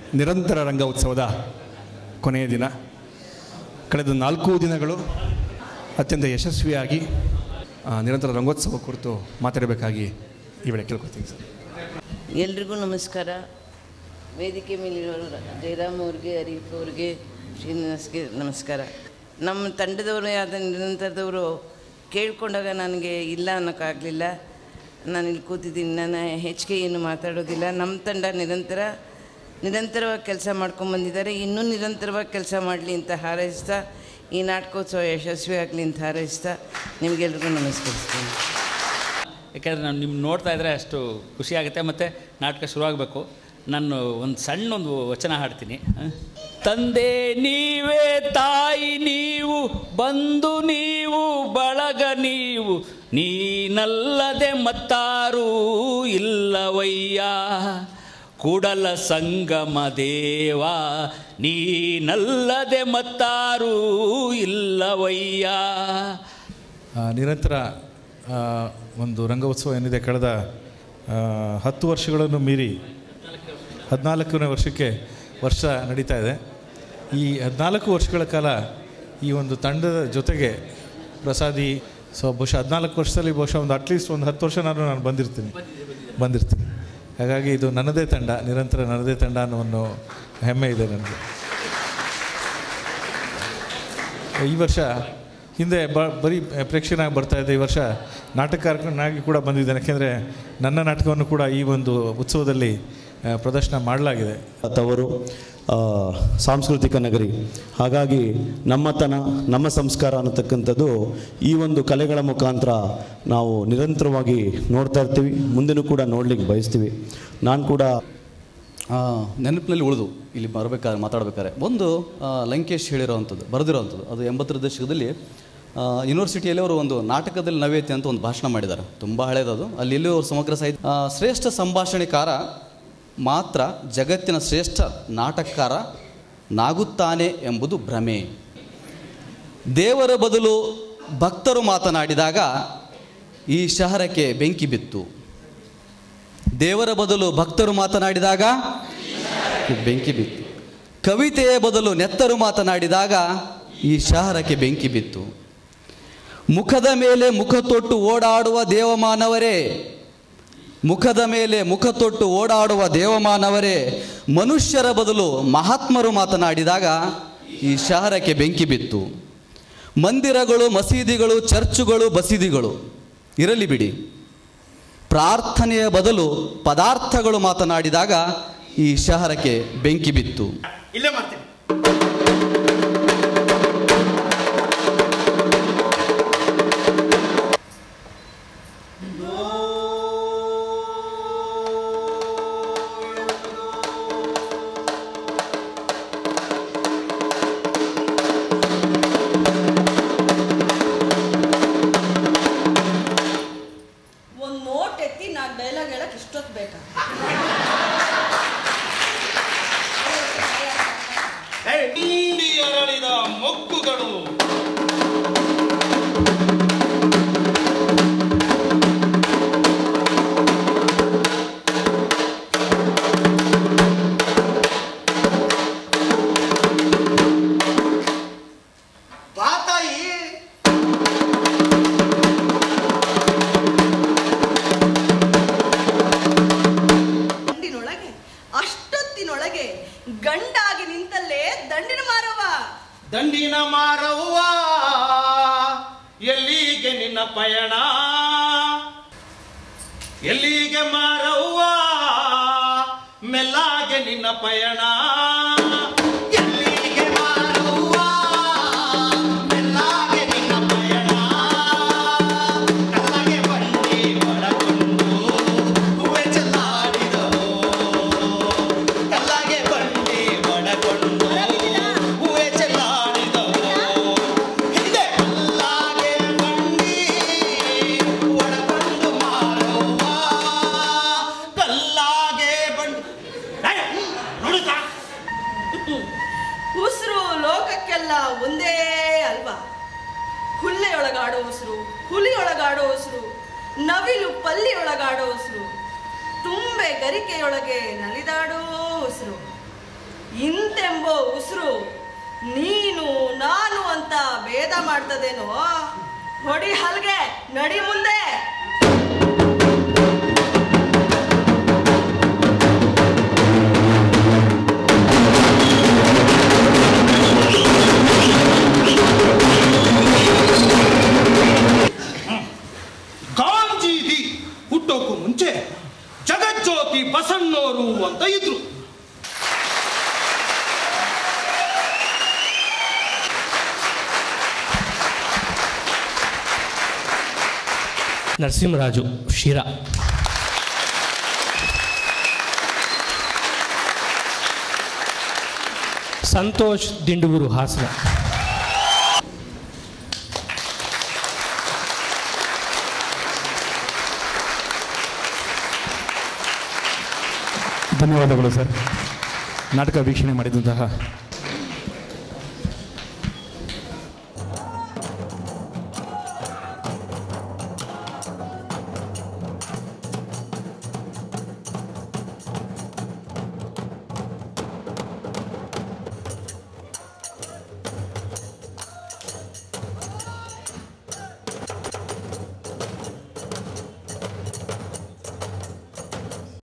ನಿರಂತರ ರಂಗ ಉತ್ಸವದ ಕೊನೆಯ ದಿನ. ಕಳೆದ 4 ದಿನಗಳು ಅತ್ಯಂತ ಯಶಸ್ವಿಯಾಗಿ ನಿರಂತರ ರಂಗೋತ್ಸವ ಕುರಿತು ಮಾತಾಡಬೇಕಾಗಿ ಈ ವೇಳೆ ಕೇಳ್ಕೊತೀನಿ ಸರ್. ಎಲ್ರಿಗೂ ನಮಸ್ಕಾರ. ವೇದಿಕೆ ಮೇಲಿರೋರು ಜಯರಾಮ್ ಅವ್ರಿಗೆ, ಹರೀಫ್ ಅವ್ರಿಗೆ, ಶ್ರೀನಿವಾಸ್ಗೆ ನಮಸ್ಕಾರ. ನಮ್ಮ ತಂಡದವರು ಆದ ನಿರಂತರದವರು ಕೇಳ್ಕೊಂಡಾಗ ನನಗೆ ಇಲ್ಲ ಅನ್ನೋಕ್ಕಾಗಲಿಲ್ಲ. ನಾನು ಇಲ್ಲಿ ಕೂತಿದ್ದೀನಿ, ನಾನು ಹೆಚ್ಚಿಗೆ ಏನು ಮಾತಾಡೋದಿಲ್ಲ. ನಮ್ಮ ತಂಡ ನಿರಂತರವಾಗಿ ಕೆಲಸ ಮಾಡ್ಕೊಂಬಂದಿದ್ದಾರೆ. ಇನ್ನೂ ನಿರಂತರವಾಗಿ ಕೆಲಸ ಮಾಡಲಿ ಅಂತ ಹಾರೈಸ್ತಾ, ಈ ನಾಟಕೋತ್ಸವ ಯಶಸ್ವಿ ಆಗಲಿ ಅಂತ ಹಾರೈಸ್ತಾ ನಿಮಗೆಲ್ರಿಗೂ ನಮಸ್ಕರಿಸ್ತೀನಿ. ಯಾಕೆಂದರೆ ನಾನು ನಿಮ್ಮ ನೋಡ್ತಾ ಇದ್ದರೆ ಅಷ್ಟು ಖುಷಿಯಾಗುತ್ತೆ. ಮತ್ತು ನಾಟಕ ಶುರುವಾಗಬೇಕು. ನಾನು ಒಂದು ವಚನ ಹಾಡ್ತೀನಿ. ತಂದೆ ನೀವೇ, ತಾಯಿ ನೀವು, ಬಂಧು ನೀವು, ಬಳಗ ನೀವು, ನೀನಲ್ಲದೆ ಮತ್ತಾರೂ ಇಲ್ಲವಯ್ಯ. ಕೂಡಲ ಸಂಗಮ ದೇವ, ನೀನಲ್ಲದೆ ಮತ್ತಾರೂ ಇಲ್ಲವಯ್ಯ. ನಿರಂತರ ಒಂದು ರಂಗೋತ್ಸವ ಏನಿದೆ, ಕಳೆದ 10 ವರ್ಷಗಳನ್ನು ಮೀರಿ 14ನೇ ವರ್ಷ ನಡೀತಾ ಇದೆ. ಈ 14 ವರ್ಷಗಳ ಕಾಲ ಈ ಒಂದು ತಂಡದ ಜೊತೆಗೆ ಪ್ರಸಾದಿ ಬಹುಶಃ 14 ವರ್ಷದಲ್ಲಿ ಬಹುಶಃ ಅಟ್ಲೀಸ್ಟ್ ಒಂದು 10 ವರ್ಷ ನಾನು ಬಂದಿರ್ತೀನಿ. ಹಾಗಾಗಿ ಇದು ನನ್ನದೇ ತಂಡ, ನಿರಂತರ ನನ್ನದೇ ತಂಡ ಅನ್ನೋ ಒಂದು ಹೆಮ್ಮೆ ಇದೆ ನನಗೆ. ಈ ವರ್ಷ ಹಿಂದೆ ಬರೀ ಪ್ರೇಕ್ಷಕನಾಗಿ ಬರ್ತಾಯಿದ್ದೆ. ಈ ವರ್ಷ ನಾಟಕಕಾರನಾಗಿ ಕೂಡ ಬಂದಿದ್ದೇನೆ. ಯಾಕೆಂದರೆ ನನ್ನ ನಾಟಕವನ್ನು ಕೂಡ ಈ ಒಂದು ಉತ್ಸವದಲ್ಲಿ ಪ್ರದರ್ಶನ ಮಾಡಲಾಗಿದೆ. ತವರು ಸಾಂಸ್ಕೃತಿಕ ನಗರಿ, ಹಾಗಾಗಿ ನಮ್ಮತನ, ನಮ್ಮ ಸಂಸ್ಕಾರ ಅನ್ನತಕ್ಕಂಥದ್ದು ಈ ಒಂದು ಕಲೆಗಳ ಮುಖಾಂತರ ನಾವು ನಿರಂತರವಾಗಿ ನೋಡ್ತಾ ಇರ್ತೀವಿ. ಮುಂದೆನೂ ಕೂಡ ನೋಡಲಿಕ್ಕೆ ಬಯಸ್ತೀವಿ. ನಾನು ಕೂಡ ನೆನಪಿನಲ್ಲಿ ಉಳಿದು ಇಲ್ಲಿ ಮಾತಾಡಬೇಕಾದ್ರೆ ಒಂದು ಲಂಕೇಶ್ ಬರೆದಿರೋವಂಥದ್ದು, ಅದು 80ರ ದಶಕದಲ್ಲಿ ಯೂನಿವರ್ಸಿಟಿಯಲ್ಲಿ ಅವರು ಒಂದು ನಾಟಕದಲ್ಲಿ ನವ್ಯತೆ ಅಂತ ಒಂದು ಭಾಷಣ ಮಾಡಿದ್ದಾರೆ. ತುಂಬ ಹಳೇದದು. ಅಲ್ಲಿ ಎಲ್ಲೂ ಅವರು ಸಮಗ್ರ ಸಾಹಿತ್ಯ ಶ್ರೇಷ್ಠ ಸಂಭಾಷಣೆಕಾರ ಮಾತ್ರ ಜಗತ್ತಿನ ಶ್ರೇಷ್ಠ ನಾಟಕಕಾರ ನಾಗುತ್ತಾನೆ ಎಂಬುದು ಭ್ರಮೆ. ದೇವರ ಬದಲು ಭಕ್ತರು ಮಾತನಾಡಿದಾಗ ಈ ಶಹರಕ್ಕೆ ಬೆಂಕಿ ಬಿತ್ತು. ದೇವರ ಬದಲು ಭಕ್ತರು ಮಾತನಾಡಿದಾಗ ಬೆಂಕಿ ಬಿತ್ತು. ಕವಿತೆಯ ಬದಲು ನೆತ್ತರು ಮಾತನಾಡಿದಾಗ ಈ ಶಹರಕ್ಕೆ ಬೆಂಕಿ ಬಿತ್ತು. ಮುಖದ ಮೇಲೆ ಮುಖ ತೊಟ್ಟು ಓಡಾಡುವ ದೇವಮಾನವರೇ, ಮುಖದ ಮೇಲೆ ಮುಖ ತೊಟ್ಟು ಓಡಾಡುವ ದೇವಮಾನವರೇ, ಮನುಷ್ಯರ ಬದಲು ಮಹಾತ್ಮರು ಮಾತನಾಡಿದಾಗ ಈ ಶಹರಕ್ಕೆ ಬೆಂಕಿ ಬಿತ್ತು. ಮಂದಿರಗಳು, ಮಸೀದಿಗಳು, ಚರ್ಚುಗಳು, ಬಸೀದಿಗಳು ಇರಲಿ ಬಿಡಿ, ಪ್ರಾರ್ಥನೆಯ ಬದಲು ಪದಾರ್ಥಗಳು ಮಾತನಾಡಿದಾಗ ಈ ಶಹರಕ್ಕೆ ಬೆಂಕಿ ಬಿತ್ತು. ಇಲ್ಲೇ ಮಾಡ್ತೀನಿ. ಇಂತೆಂಬೋ ಉಸಿರು ನೀನು ನಾನು ಅಂತ ಭೇದ ಮಾಡ್ತದೇನೋ. ಹೊಡಿ ಹಲ್ಗೆ, ನಡಿ ಮುಂದೆ. ಗಾಂಧೀಜಿ ಹುಟ್ಟೋಕ್ಕೂ ಮುಂಚೆ ಜಗಜ್ಯೋತಿ ಬಸಣ್ಣೋರು ಅಂತ ಇದ್ರು. ನರಸಿಂಹರಾಜು ಶಿರಾ, ಸಂತೋಷ್ ದಿಂಡುಗೂರು ಹಾಸನ, ಧನ್ಯವಾದಗಳು ಸರ್. ನಾಟಕ ವೀಕ್ಷಣೆ ಮಾಡಿದಂತಹ